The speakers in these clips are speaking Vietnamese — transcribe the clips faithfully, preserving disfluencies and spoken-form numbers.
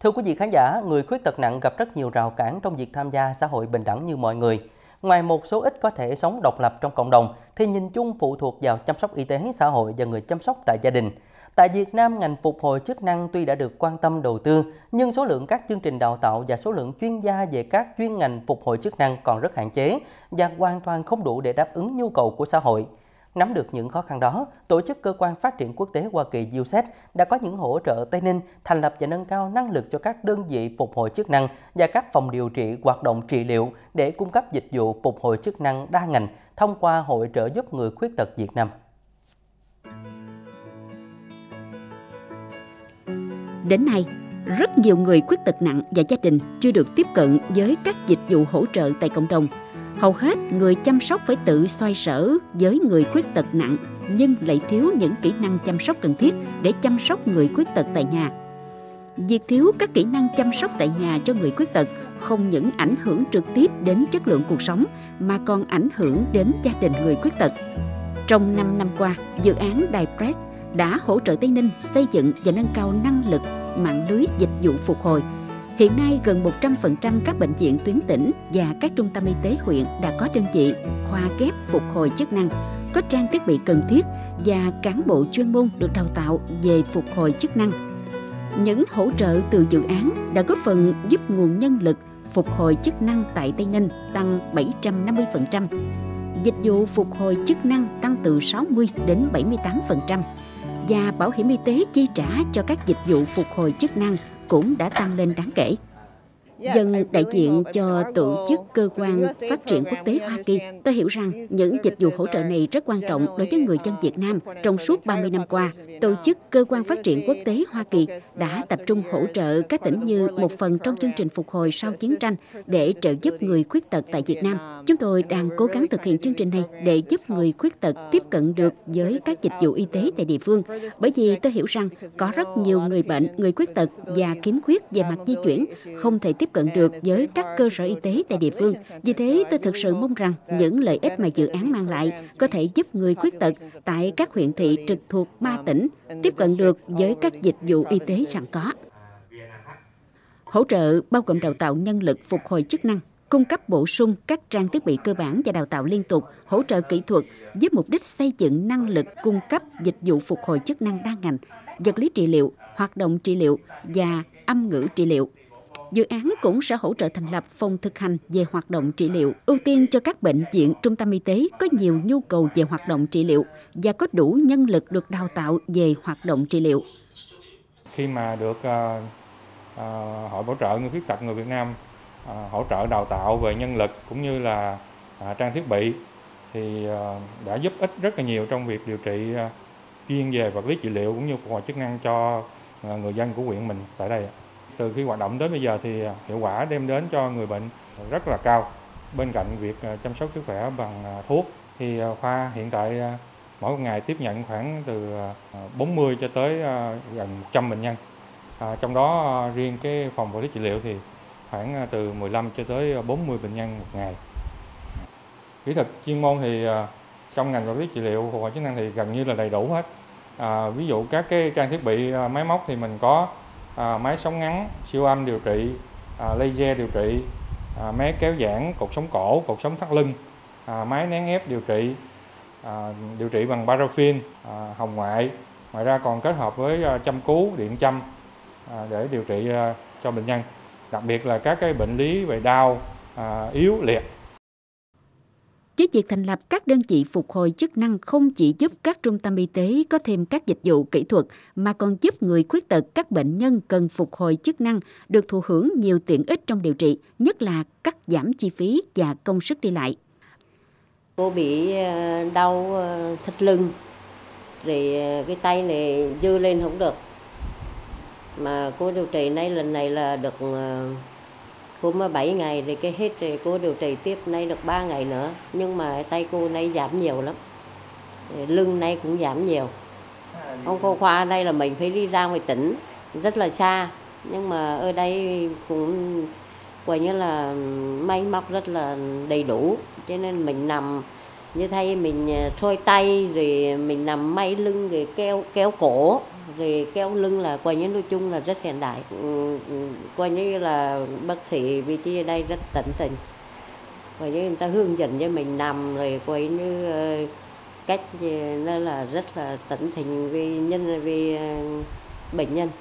Thưa quý vị khán giả, người khuyết tật nặng gặp rất nhiều rào cản trong việc tham gia xã hội bình đẳng như mọi người. Ngoài một số ít có thể sống độc lập trong cộng đồng, thì nhìn chung phụ thuộc vào chăm sóc y tế xã hội và người chăm sóc tại gia đình. Tại Việt Nam, ngành phục hồi chức năng tuy đã được quan tâm đầu tư, nhưng số lượng các chương trình đào tạo và số lượng chuyên gia về các chuyên ngành phục hồi chức năng còn rất hạn chế và hoàn toàn không đủ để đáp ứng nhu cầu của xã hội. Nắm được những khó khăn đó, Tổ chức Cơ quan Phát triển Quốc tế Hoa Kỳ u ét ây đã có những hỗ trợ Tây Ninh thành lập và nâng cao năng lực cho các đơn vị phục hồi chức năng và các phòng điều trị hoạt động trị liệu để cung cấp dịch vụ phục hồi chức năng đa ngành thông qua Hội trợ giúp người khuyết tật Việt Nam. Đến nay, rất nhiều người khuyết tật nặng và gia đình chưa được tiếp cận với các dịch vụ hỗ trợ tại cộng đồng. Hầu hết người chăm sóc phải tự xoay sở với người khuyết tật nặng nhưng lại thiếu những kỹ năng chăm sóc cần thiết để chăm sóc người khuyết tật tại nhà. Việc thiếu các kỹ năng chăm sóc tại nhà cho người khuyết tật không những ảnh hưởng trực tiếp đến chất lượng cuộc sống mà còn ảnh hưởng đến gia đình người khuyết tật. Trong năm năm qua, dự án DiPress đã hỗ trợ Tây Ninh xây dựng và nâng cao năng lực mạng lưới dịch vụ phục hồi. Hiện nay, gần một trăm phần trăm các bệnh viện tuyến tỉnh và các trung tâm y tế huyện đã có đơn vị khoa ghép phục hồi chức năng, có trang thiết bị cần thiết và cán bộ chuyên môn được đào tạo về phục hồi chức năng. Những hỗ trợ từ dự án đã góp phần giúp nguồn nhân lực phục hồi chức năng tại Tây Ninh tăng bảy trăm năm mươi phần trăm. Dịch vụ phục hồi chức năng tăng từ sáu mươi đến bảy mươi tám phần trăm và bảo hiểm y tế chi trả cho các dịch vụ phục hồi chức năng cũng đã tăng lên đáng kể. Dân đại diện cho Tổ chức Cơ quan Phát triển Quốc tế Hoa Kỳ, tôi hiểu rằng những dịch vụ hỗ trợ này rất quan trọng đối với người dân Việt Nam. Trong suốt ba mươi năm qua, Tổ chức Cơ quan Phát triển Quốc tế Hoa Kỳ đã tập trung hỗ trợ các tỉnh như một phần trong chương trình phục hồi sau chiến tranh để trợ giúp người khuyết tật tại Việt Nam. Chúng tôi đang cố gắng thực hiện chương trình này để giúp người khuyết tật tiếp cận được với các dịch vụ y tế tại địa phương. Bởi vì tôi hiểu rằng có rất nhiều người bệnh, người khuyết tật và khiếm khuyết về mặt di chuyển không thể tiếp cận được với các cơ sở y tế tại địa phương. Vì thế, tôi thực sự mong rằng những lợi ích mà dự án mang lại có thể giúp người khuyết tật tại các huyện thị trực thuộc ba tỉnh tiếp cận được với các dịch vụ y tế sẵn có. Hỗ trợ bao gồm đào tạo nhân lực phục hồi chức năng, cung cấp bổ sung các trang thiết bị cơ bản và đào tạo liên tục, hỗ trợ kỹ thuật với mục đích xây dựng năng lực cung cấp dịch vụ phục hồi chức năng đa ngành, vật lý trị liệu, hoạt động trị liệu và âm ngữ trị liệu. Dự án cũng sẽ hỗ trợ thành lập phòng thực hành về hoạt động trị liệu, ưu tiên cho các bệnh viện, trung tâm y tế có nhiều nhu cầu về hoạt động trị liệu và có đủ nhân lực được đào tạo về hoạt động trị liệu. Khi mà được uh, uh, Hội Bảo trợ Người Khuyết tật người Việt Nam uh, hỗ trợ đào tạo về nhân lực cũng như là uh, trang thiết bị thì uh, đã giúp ích rất là nhiều trong việc điều trị uh, chuyên về vật lý trị liệu cũng như phục hồi chức năng cho uh, người dân của huyện mình tại đây. Từ khi hoạt động đến bây giờ thì hiệu quả đem đến cho người bệnh rất là cao. Bên cạnh việc chăm sóc sức khỏe bằng thuốc thì khoa hiện tại mỗi một ngày tiếp nhận khoảng từ bốn mươi cho tới gần một trăm bệnh nhân. À, trong đó riêng cái phòng vật lý trị liệu thì khoảng từ mười lăm cho tới bốn mươi bệnh nhân một ngày. Kỹ thuật chuyên môn thì trong ngành vật lý trị liệu phục hồi chức năng thì gần như là đầy đủ hết. À, ví dụ các cái trang thiết bị máy móc thì mình có À, máy sóng ngắn, siêu âm điều trị, à, laser điều trị, à, máy kéo giãn, cột sống cổ, cột sống thắt lưng, à, máy nén ép điều trị, à, điều trị bằng paraffin, à, hồng ngoại. Ngoài ra còn kết hợp với à, châm cứu, điện châm à, để điều trị à, cho bệnh nhân. Đặc biệt là các cái bệnh lý về đau, à, yếu, liệt. Với việc thành lập các đơn vị phục hồi chức năng không chỉ giúp các trung tâm y tế có thêm các dịch vụ kỹ thuật mà còn giúp người khuyết tật, các bệnh nhân cần phục hồi chức năng được thụ hưởng nhiều tiện ích trong điều trị, nhất là cắt giảm chi phí và công sức đi lại. Cô bị đau thắt lưng, thì cái tay này dơ lên không được. Mà cô điều trị nay lần này là được cô mà bảy ngày thì cái hết thì cô điều trị tiếp nay được ba ngày nữa. Nhưng mà tay cô nay giảm nhiều lắm. Lưng nay cũng giảm nhiều. Ông cô khoa đây là mình phải đi ra ngoài tỉnh rất là xa. Nhưng mà ở đây cũng coi như là máy móc rất là đầy đủ. Cho nên mình nằm như thay mình xuôi tay rồi mình nằm may lưng rồi kéo kéo cổ rồi kéo lưng là coi như nói chung là rất hiện đại, coi như là bác sĩ vị trí ở đây rất tận tình, coi như người ta hướng dẫn cho mình nằm rồi coi như cách nó là rất là tận tình vì nhân vì bệnh nhân.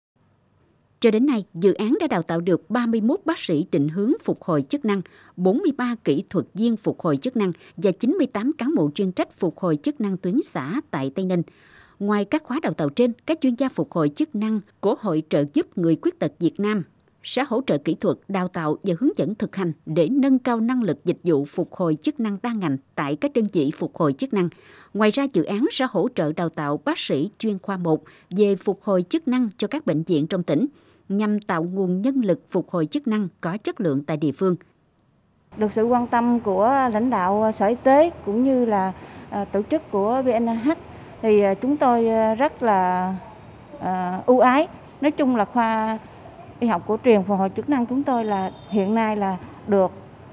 Cho đến nay, dự án đã đào tạo được ba mươi mốt bác sĩ định hướng phục hồi chức năng, bốn mươi ba kỹ thuật viên phục hồi chức năng và chín mươi tám cán bộ chuyên trách phục hồi chức năng tuyến xã tại Tây Ninh. Ngoài các khóa đào tạo trên, các chuyên gia phục hồi chức năng của Hội trợ giúp người khuyết tật Việt Nam sẽ hỗ trợ kỹ thuật, đào tạo và hướng dẫn thực hành để nâng cao năng lực dịch vụ phục hồi chức năng đa ngành tại các đơn vị phục hồi chức năng. Ngoài ra, dự án sẽ hỗ trợ đào tạo bác sĩ chuyên khoa một về phục hồi chức năng cho các bệnh viện trong tỉnh, nhằm tạo nguồn nhân lực phục hồi chức năng có chất lượng tại địa phương. Được sự quan tâm của lãnh đạo Sở Y tế cũng như là uh, tổ chức của vê en hát thì uh, chúng tôi rất là uh, ưu ái. Nói chung là khoa y học cổ truyền phục hồi chức năng chúng tôi là hiện nay là được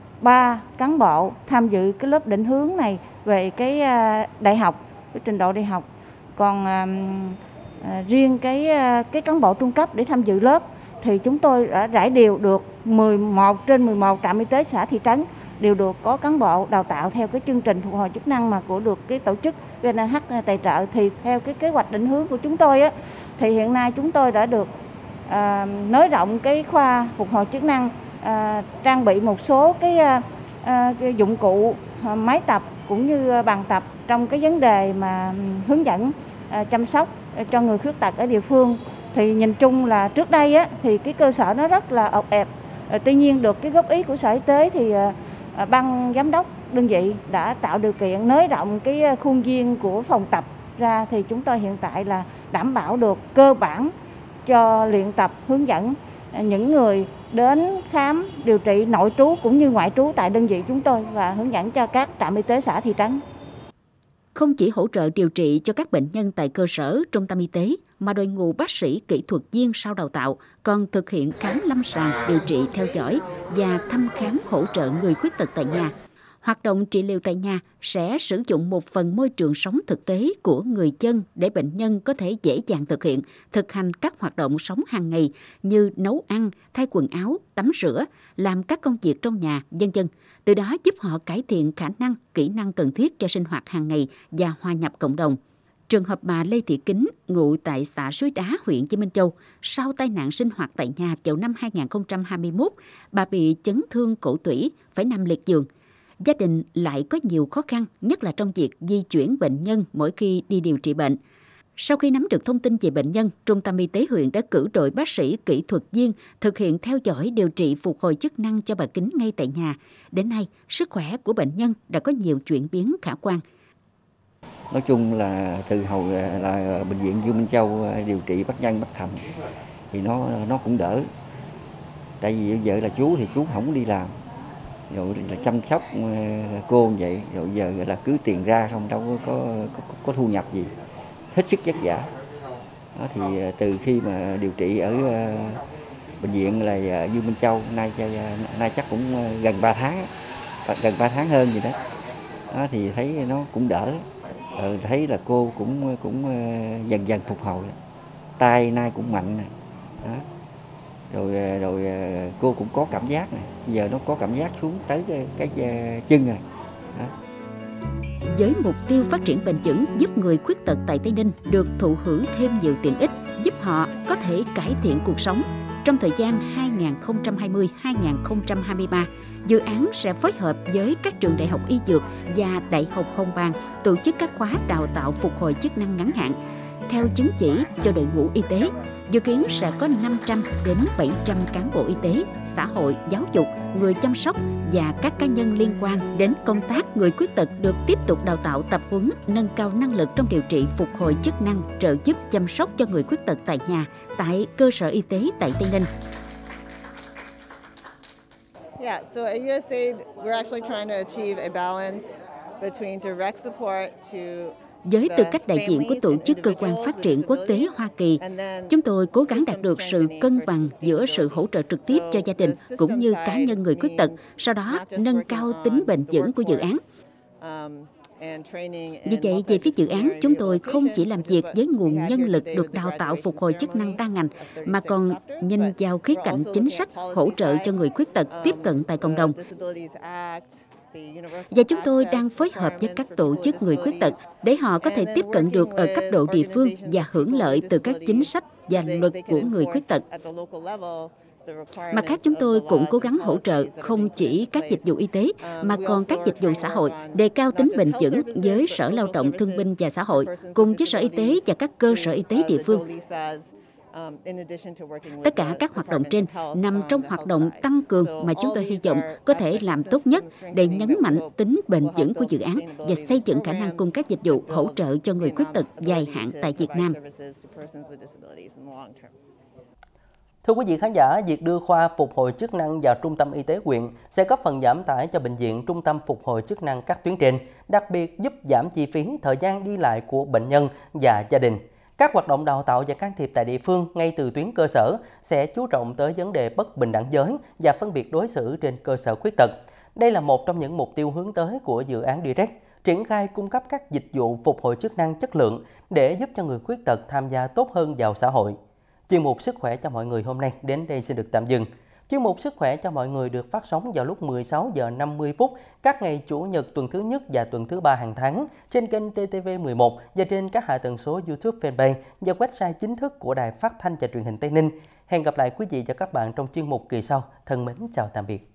ba cán bộ tham dự cái lớp định hướng này về cái uh, đại học, cái trình độ đại học. Còn uh, À, riêng cái cái cán bộ trung cấp để tham dự lớp thì chúng tôi đã rải đều được mười một trên mười một trạm y tế xã thị trấn đều được có cán bộ đào tạo theo cái chương trình phục hồi chức năng mà của được cái tổ chức vê en hát tài trợ. Thì theo cái kế hoạch định hướng của chúng tôi á, thì hiện nay chúng tôi đã được à, nới rộng cái khoa phục hồi chức năng, à, trang bị một số cái, à, cái dụng cụ, à, máy tập cũng như bàn tập trong cái vấn đề mà hướng dẫn à, chăm sóc cho người khuyết tật ở địa phương. Thì nhìn chung là trước đây á, thì cái cơ sở nó rất là ộp ẹp. À, tuy nhiên được cái góp ý của Sở Y tế thì à, ban giám đốc đơn vị đã tạo điều kiện nới rộng cái khuôn viên của phòng tập ra, thì chúng tôi hiện tại là đảm bảo được cơ bản cho luyện tập hướng dẫn những người đến khám điều trị nội trú cũng như ngoại trú tại đơn vị chúng tôi và hướng dẫn cho các trạm y tế xã thị trấn. Không chỉ hỗ trợ điều trị cho các bệnh nhân tại cơ sở, trung tâm y tế, mà đội ngũ bác sĩ kỹ thuật viên sau đào tạo còn thực hiện khám lâm sàng, điều trị theo dõi và thăm khám hỗ trợ người khuyết tật tại nhà. Hoạt động trị liệu tại nhà sẽ sử dụng một phần môi trường sống thực tế của người dân để bệnh nhân có thể dễ dàng thực hiện, thực hành các hoạt động sống hàng ngày như nấu ăn, thay quần áo, tắm rửa, làm các công việc trong nhà, vân vân. Từ đó giúp họ cải thiện khả năng, kỹ năng cần thiết cho sinh hoạt hàng ngày và hòa nhập cộng đồng. Trường hợp bà Lê Thị Kính, ngụ tại xã Suối Đá, huyện Chi Minh Châu, sau tai nạn sinh hoạt tại nhà vào năm hai nghìn không trăm hai mươi mốt, bà bị chấn thương cổ tủy, phải nằm liệt giường. Gia đình lại có nhiều khó khăn, nhất là trong việc di chuyển bệnh nhân mỗi khi đi điều trị bệnh. Sau khi nắm được thông tin về bệnh nhân, Trung tâm Y tế huyện đã cử đội bác sĩ kỹ thuật viên thực hiện theo dõi điều trị phục hồi chức năng cho bà Kính ngay tại nhà. Đến nay, sức khỏe của bệnh nhân đã có nhiều chuyển biến khả quan. Nói chung là từ hồi là bệnh viện Dương Minh Châu điều trị bác nhân bất thành thì nó nó cũng đỡ. Tại vì bây giờ là chú thì chú không đi làm, rồi là chăm sóc cô vậy, rồi giờ là cứ tiền ra không, đâu có có, có, có thu nhập gì, hết sức vất vả. Đó, thì từ khi mà điều trị ở uh, bệnh viện là Dương Minh Châu nay nay chắc cũng gần ba tháng, gần ba tháng hơn gì đó. Đó thì thấy nó cũng đỡ. Ờ, thấy là cô cũng cũng dần dần phục hồi, tay nay cũng mạnh này. Đó. Rồi rồi cô cũng có cảm giác này, giờ nó có cảm giác xuống tới cái, cái chân rồi. Đó. Với mục tiêu phát triển bền vững, giúp người khuyết tật tại Tây Ninh được thụ hưởng thêm nhiều tiện ích, giúp họ có thể cải thiện cuộc sống. Trong thời gian hai nghìn không trăm hai mươi đến hai nghìn không trăm hai mươi ba, dự án sẽ phối hợp với các trường đại học y dược và đại học Hồng Bàng tổ chức các khóa đào tạo phục hồi chức năng ngắn hạn theo chứng chỉ cho đội ngũ y tế. Dự kiến sẽ có năm trăm đến bảy trăm cán bộ y tế, xã hội, giáo dục, người chăm sóc và các cá nhân liên quan đến công tác người khuyết tật được tiếp tục đào tạo, tập huấn, nâng cao năng lực trong điều trị phục hồi chức năng, trợ giúp chăm sóc cho người khuyết tật tại nhà, tại cơ sở y tế tại Tây Ninh. Yeah, so at u ét a i đê, we're actually trying to achieve a balance between direct support to Với tư cách đại diện của Tổ chức Cơ quan Phát triển Quốc tế Hoa Kỳ, chúng tôi cố gắng đạt được sự cân bằng giữa sự hỗ trợ trực tiếp cho gia đình cũng như cá nhân người khuyết tật, sau đó nâng cao tính bền vững của dự án. Vì vậy, về phía dự án, chúng tôi không chỉ làm việc với nguồn nhân lực được đào tạo phục hồi chức năng đa ngành, mà còn nhìn vào khía cạnh chính sách hỗ trợ cho người khuyết tật tiếp cận tại cộng đồng. Và chúng tôi đang phối hợp với các tổ chức người khuyết tật để họ có thể tiếp cận được ở cấp độ địa phương và hưởng lợi từ các chính sách và luật của người khuyết tật. Mặt khác, chúng tôi cũng cố gắng hỗ trợ không chỉ các dịch vụ y tế, mà còn các dịch vụ xã hội, đề cao tính bền vững với Sở Lao động Thương binh và Xã hội, cùng với Sở Y tế và các cơ sở y tế địa phương. Tất cả các hoạt động trên nằm trong hoạt động tăng cường mà chúng tôi hy vọng có thể làm tốt nhất để nhấn mạnh tính bền vững của dự án và xây dựng khả năng cung cấp dịch vụ hỗ trợ cho người khuyết tật dài hạn tại Việt Nam. Thưa quý vị khán giả, việc đưa khoa phục hồi chức năng vào trung tâm y tế huyện sẽ góp phần giảm tải cho bệnh viện, trung tâm phục hồi chức năng các tuyến trên, đặc biệt giúp giảm chi phí, thời gian đi lại của bệnh nhân và gia đình. Các hoạt động đào tạo và can thiệp tại địa phương ngay từ tuyến cơ sở sẽ chú trọng tới vấn đề bất bình đẳng giới và phân biệt đối xử trên cơ sở khuyết tật. Đây là một trong những mục tiêu hướng tới của dự án Direct, triển khai cung cấp các dịch vụ phục hồi chức năng chất lượng để giúp cho người khuyết tật tham gia tốt hơn vào xã hội. Chuyên mục Sức khỏe cho mọi người hôm nay đến đây xin được tạm dừng. Chuyên mục Sức khỏe cho mọi người được phát sóng vào lúc mười sáu giờ năm mươi phút các ngày Chủ nhật tuần thứ nhất và tuần thứ ba hàng tháng trên kênh T T V mười một và trên các hạ tần số YouTube, Fanpage và website chính thức của Đài Phát thanh và Truyền hình Tây Ninh. Hẹn gặp lại quý vị và các bạn trong chuyên mục kỳ sau. Thân mến chào tạm biệt.